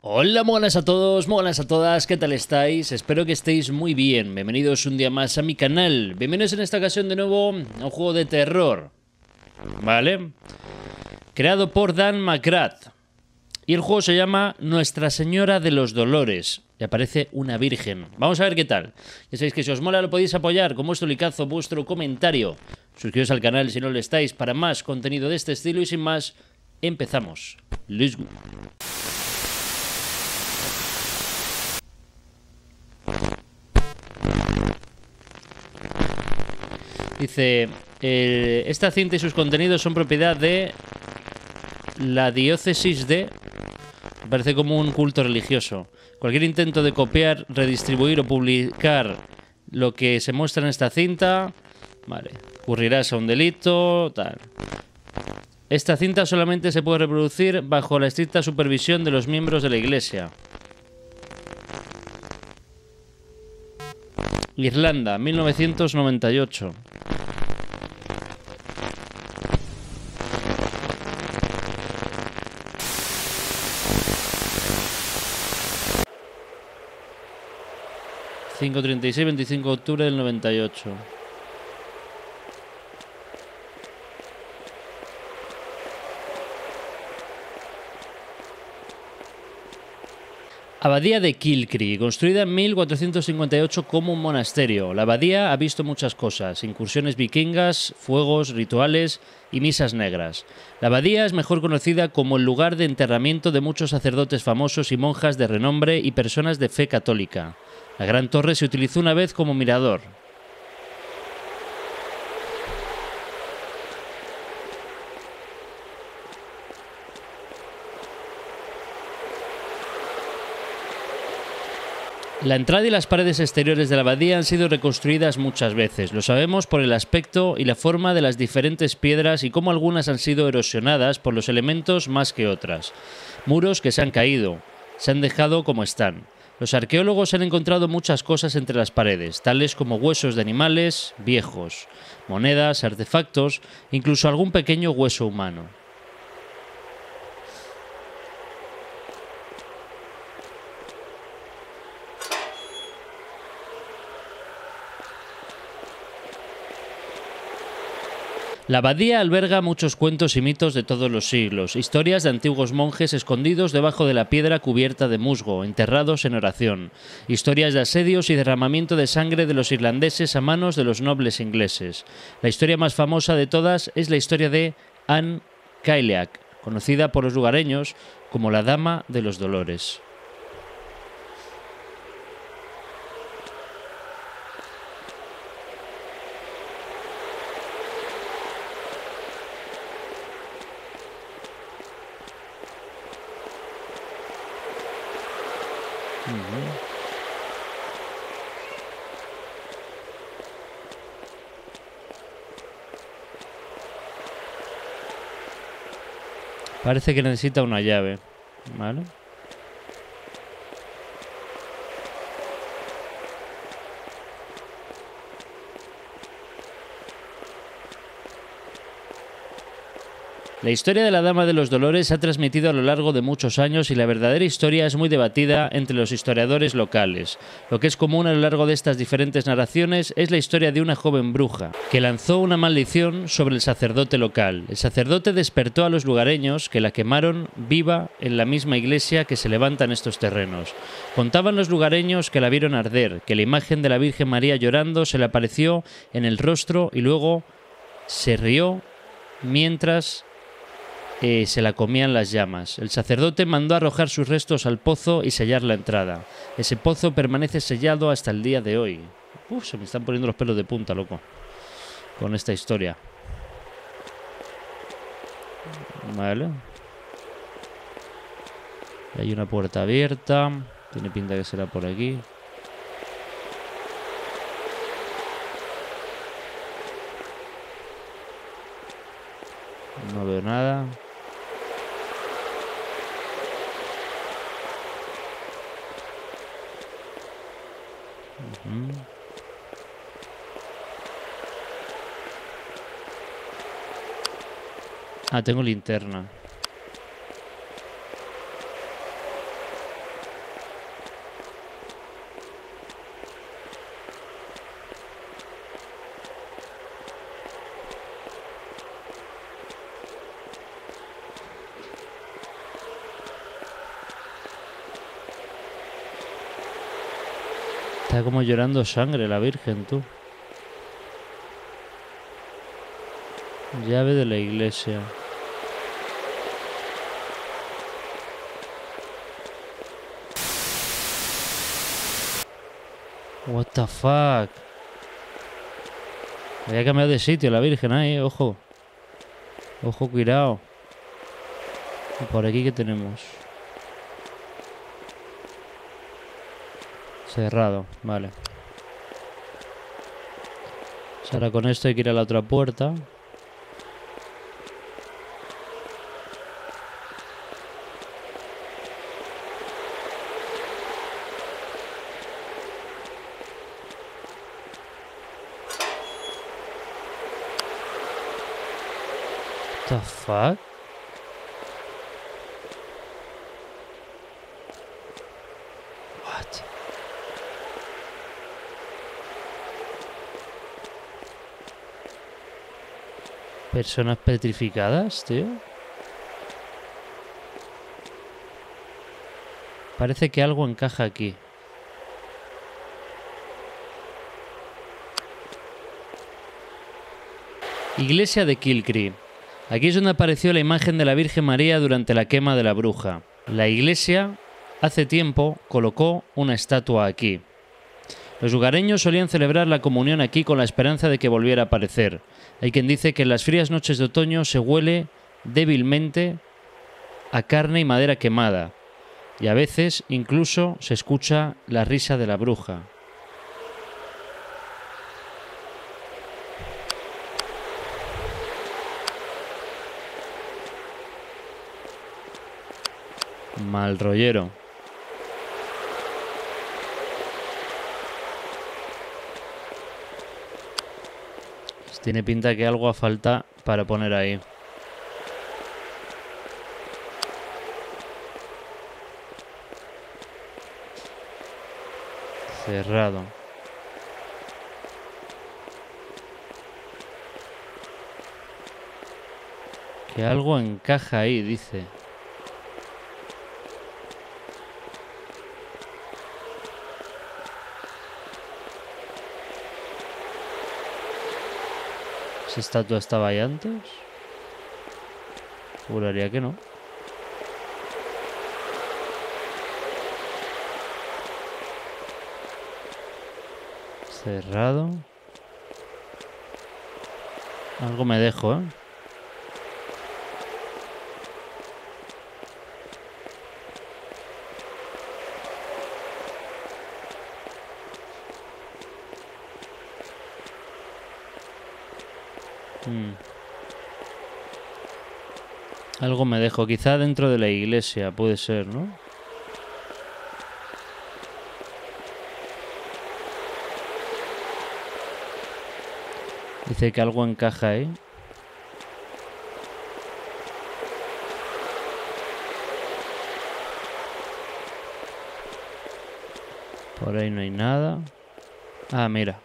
Hola, buenas a todos, buenas a todas, ¿qué tal estáis? Espero que estéis muy bien. Bienvenidos un día más a mi canal. Bienvenidos en esta ocasión de nuevo a un juego de terror. ¿Vale? Creado por Dan McGrath. Y el juego se llama Nuestra Señora de los Dolores. Y aparece una virgen. Vamos a ver qué tal. Ya sabéis que si os mola lo podéis apoyar con vuestro likeazo, vuestro comentario. Suscribiros al canal si no lo estáis para más contenido de este estilo. Y sin más, empezamos. Let's go. Dice, esta cinta y sus contenidos son propiedad de la diócesis de... Parece como un culto religioso. Cualquier intento de copiar, redistribuir o publicar lo que se muestra en esta cinta, vale, ocurrirás a un delito, tal. Esta cinta solamente se puede reproducir bajo la estricta supervisión de los miembros de la Iglesia. Irlanda, 1998. ...5:36, 25 de octubre del 98. Abadía de Kilcree, construida en 1458 como un monasterio. La abadía ha visto muchas cosas: incursiones vikingas, fuegos, rituales y misas negras. La abadía es mejor conocida como el lugar de enterramiento de muchos sacerdotes famosos y monjas de renombre y personas de fe católica. La gran torre se utilizó una vez como mirador. La entrada y las paredes exteriores de la abadía han sido reconstruidas muchas veces. Lo sabemos por el aspecto y la forma de las diferentes piedras y cómo algunas han sido erosionadas por los elementos más que otras. Muros que se han caído, se han dejado como están. Los arqueólogos han encontrado muchas cosas entre las paredes, tales como huesos de animales viejos, monedas, artefactos, incluso algún pequeño hueso humano. La abadía alberga muchos cuentos y mitos de todos los siglos, historias de antiguos monjes escondidos debajo de la piedra cubierta de musgo, enterrados en oración, historias de asedios y derramamiento de sangre de los irlandeses a manos de los nobles ingleses. La historia más famosa de todas es la historia de Anne Caileach, conocida por los lugareños como la Dama de los Dolores. Parece que necesita una llave, ¿vale? La historia de la Dama de los Dolores se ha transmitido a lo largo de muchos años y la verdadera historia es muy debatida entre los historiadores locales. Lo que es común a lo largo de estas diferentes narraciones es la historia de una joven bruja que lanzó una maldición sobre el sacerdote local. El sacerdote despertó a los lugareños, que la quemaron viva en la misma iglesia que se levanta en estos terrenos. Contaban los lugareños que la vieron arder, que la imagen de la Virgen María llorando se le apareció en el rostro y luego se rió mientras se la comían las llamas. El sacerdote mandó arrojar sus restos al pozo y sellar la entrada. Ese pozo permanece sellado hasta el día de hoy. Se me están poniendo los pelos de punta, loco, con esta historia. Vale. Hay una puerta abierta. Tiene pinta que será por aquí. No veo nada. Ah, tengo linterna. Está como llorando sangre la Virgen, tú. Llave de la iglesia. What the fuck. Había cambiado de sitio la Virgen ahí, ojo. Ojo, cuidado. ¿Y por aquí qué tenemos? Cerrado, vale. Pues ahora con esto hay que ir a la otra puerta. What the fuck? What? Personas petrificadas, tío. Parece que algo encaja aquí. Iglesia de Kilcree. Aquí es donde apareció la imagen de la Virgen María durante la quema de la bruja. La iglesia, hace tiempo, colocó una estatua aquí. Los lugareños solían celebrar la comunión aquí con la esperanza de que volviera a aparecer. Hay quien dice que en las frías noches de otoño se huele débilmente a carne y madera quemada, y a veces incluso se escucha la risa de la bruja. Mal rollero. Pues tiene pinta que algo falta para poner ahí. Cerrado. Que algo encaja ahí, dice. ¿Esa estatua estaba ahí antes? Juraría que no. Cerrado. Algo me dejo, ¿eh? Algo me dejo. Quizá dentro de la iglesia, puede ser, ¿no? Dice que algo encaja ahí. Por ahí no hay nada. Ah, mira.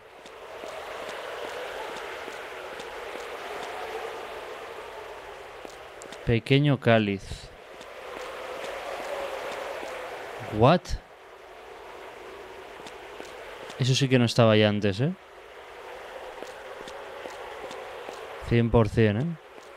Pequeño cáliz. What? Eso sí que no estaba ya antes, ¿eh? 100%, ¿eh?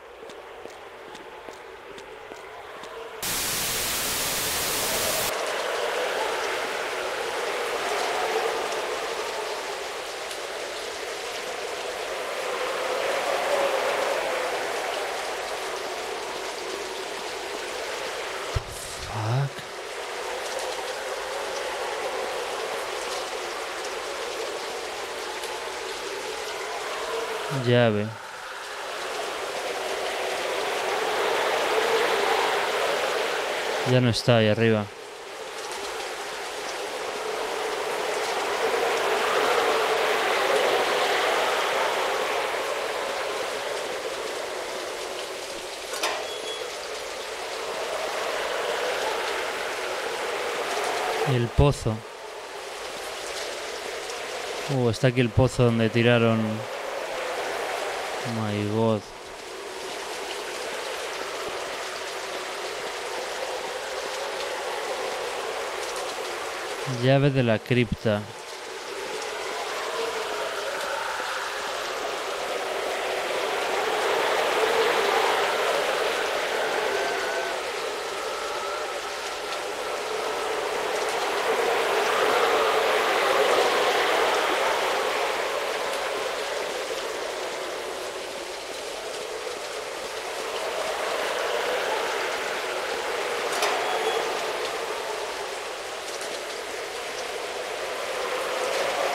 Llave. Ya no está ahí arriba. Y el pozo. Está aquí el pozo donde tiraron... My God. Llave de la cripta.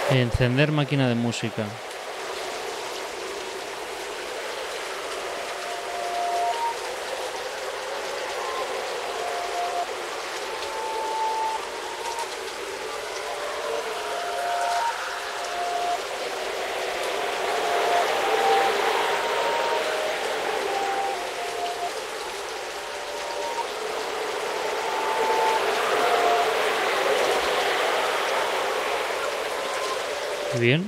Encender máquina de música. Bien.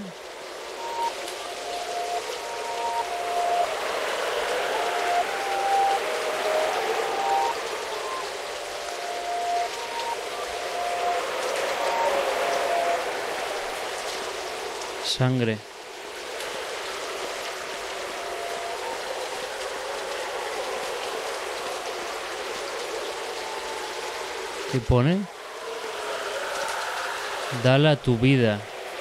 Sangre. ¿Qué pone? Dala tu vida.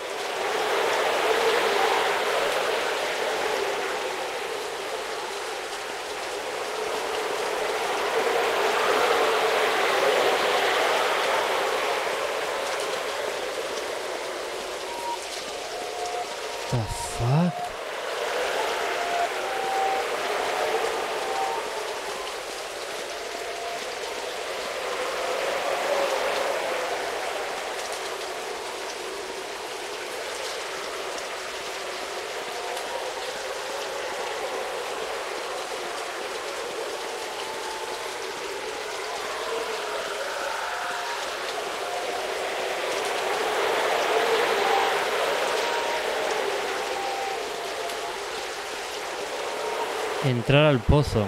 The fuck? Entrar al pozo.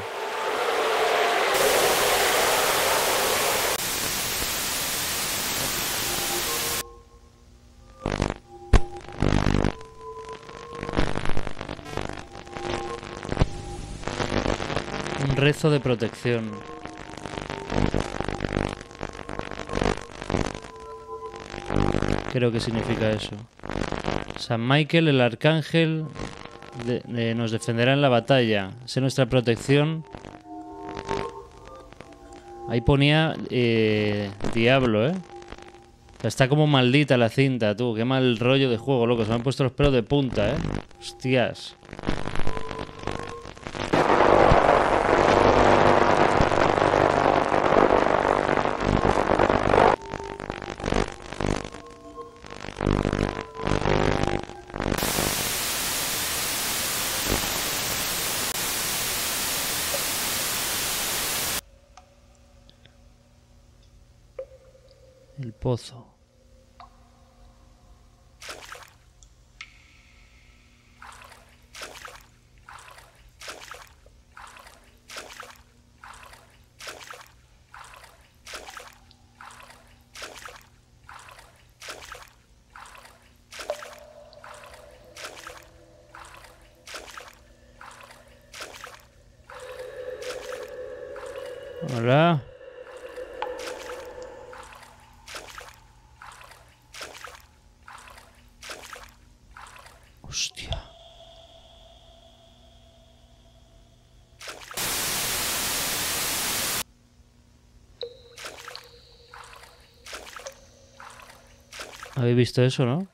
Un rezo de protección. Creo que significa eso. San Michael, el arcángel, nos defenderá en la batalla. Sé nuestra protección. Ahí ponía diablo, ¿eh? O sea, está como maldita la cinta, tú. Qué mal rollo de juego, loco. Se me han puesto los pelos de punta, ¿eh? Hostias. El pozo. Hola. Hostia. ¿Habéis visto eso, no?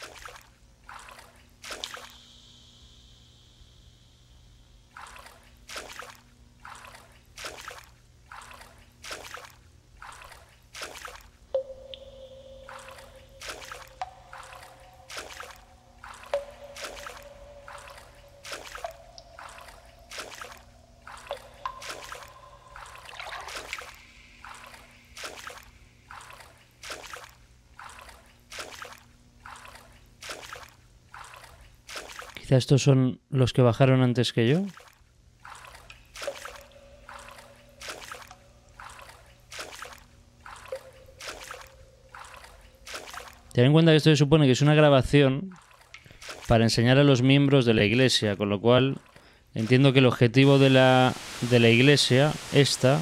Quizá estos son los que bajaron antes que yo. Ten en cuenta que esto se supone que es una grabación para enseñar a los miembros de la iglesia, con lo cual entiendo que el objetivo de la iglesia, esta...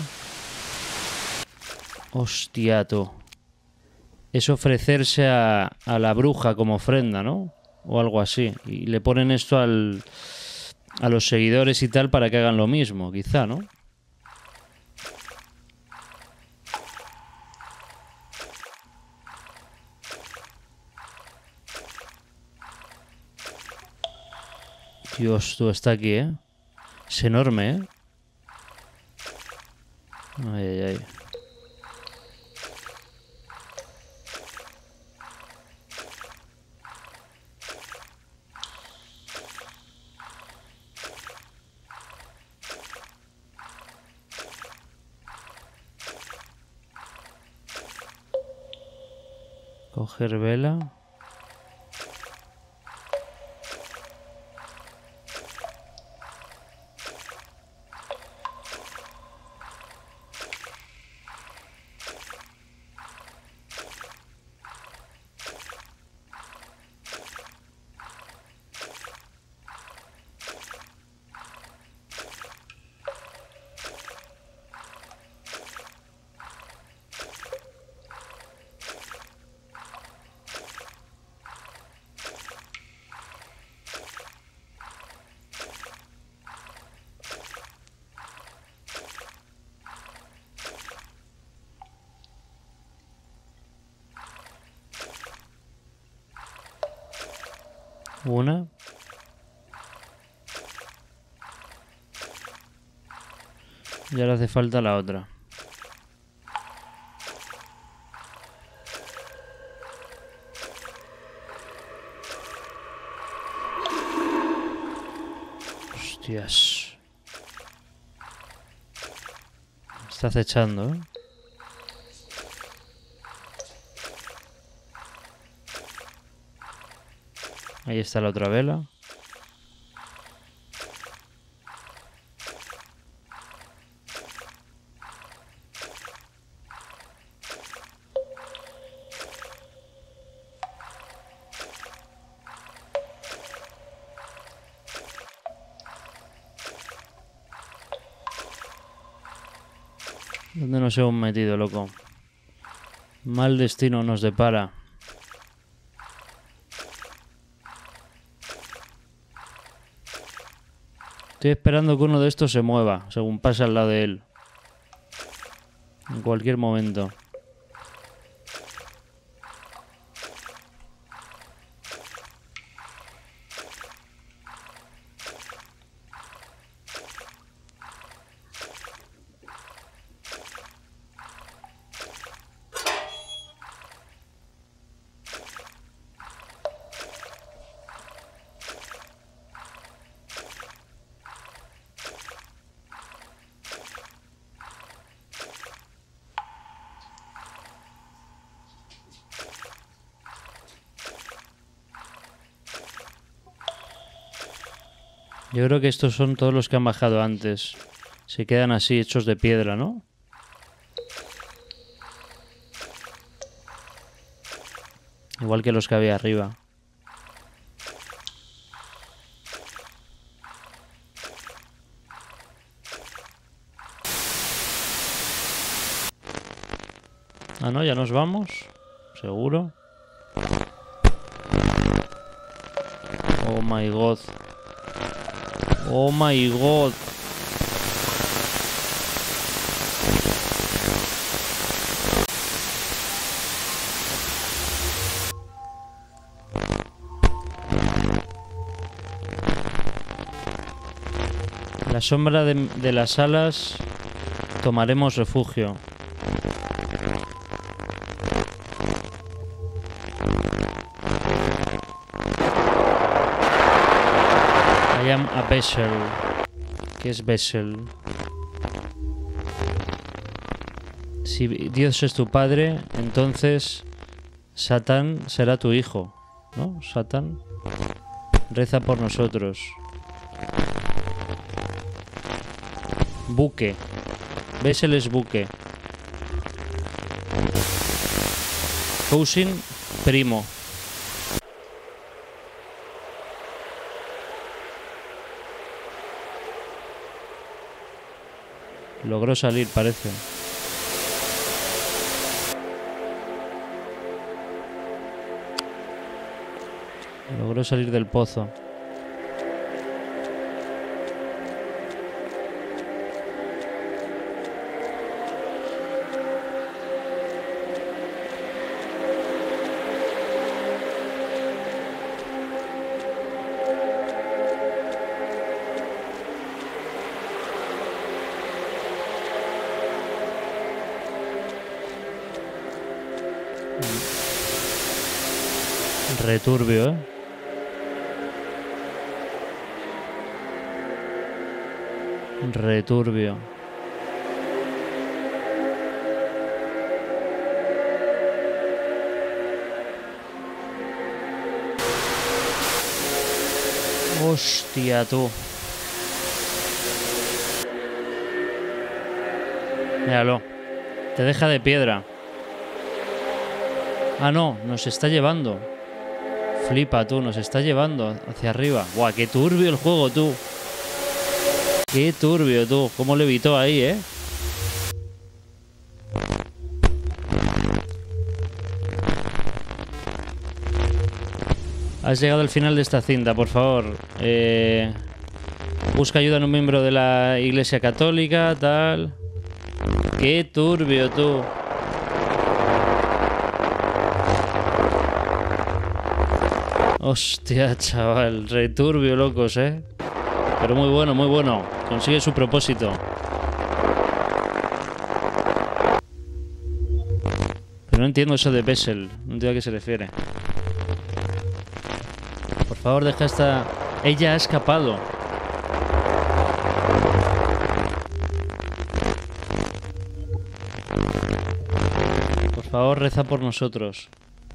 Hostia, tú. Es ofrecerse a la bruja como ofrenda, ¿no? O algo así. Y le ponen esto a los seguidores y tal para que hagan lo mismo, quizá, ¿no? Dios, tú está aquí, ¿eh? Es enorme, ¿eh? Ay, ay, ay. Coger vela. Una. Y ahora hace falta la otra. Hostias. Está acechando, ¿eh? Ahí está la otra vela. ¿Dónde nos hemos metido, loco? Mal destino nos depara. Estoy esperando que uno de estos se mueva, según pasa al lado de él. En cualquier momento. Yo creo que estos son todos los que han bajado antes. Se quedan así, hechos de piedra, ¿no? Igual que los que había arriba. Ah, no, ya nos vamos. Seguro. Oh my god. Oh my god. En la sombra de las alas tomaremos refugio. I am a vessel. ¿Qué es vessel? Si Dios es tu padre, entonces Satán será tu hijo, ¿no? Satán reza por nosotros. Buque. Vessel es buque. Cousin, primo. Logró salir, parece. Logró salir del pozo. Returbio, ¿eh? Returbio. Hostia, tú. Míralo. Te deja de piedra. Ah, no. Nos está llevando. Flipa, tú. Nos está llevando hacia arriba. Buah, qué turbio el juego, tú. Qué turbio, tú. Cómo le evitó ahí, ¿eh? Has llegado al final de esta cinta, por favor. Busca ayuda en un miembro de la Iglesia Católica, tal. Qué turbio, tú. Hostia, chaval. Returbio, locos, ¿eh? Pero muy bueno, muy bueno. Consigue su propósito. Pero no entiendo eso de Bessel. No entiendo a qué se refiere. Por favor, deja esta... Ella ha escapado. Por favor, reza por nosotros.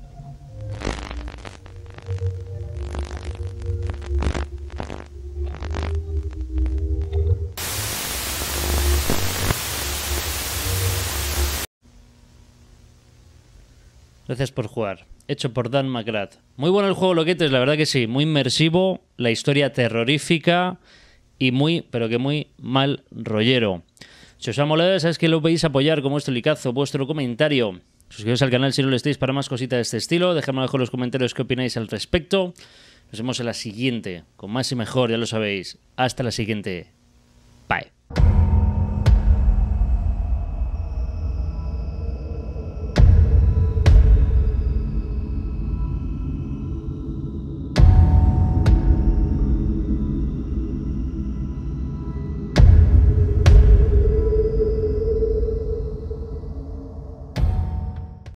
Gracias por jugar. Hecho por Dan McGrath. Muy bueno el juego, loquetes, la verdad que sí. Muy inmersivo, la historia terrorífica y muy, pero que muy mal rollero. Si os ha molado, sabéis que lo podéis apoyar con vuestro likeazo, vuestro comentario. Suscribiros al canal si no lo estáis para más cositas de este estilo. Dejadme abajo en los comentarios qué opináis al respecto. Nos vemos en la siguiente, con más y mejor, ya lo sabéis. Hasta la siguiente. Bye.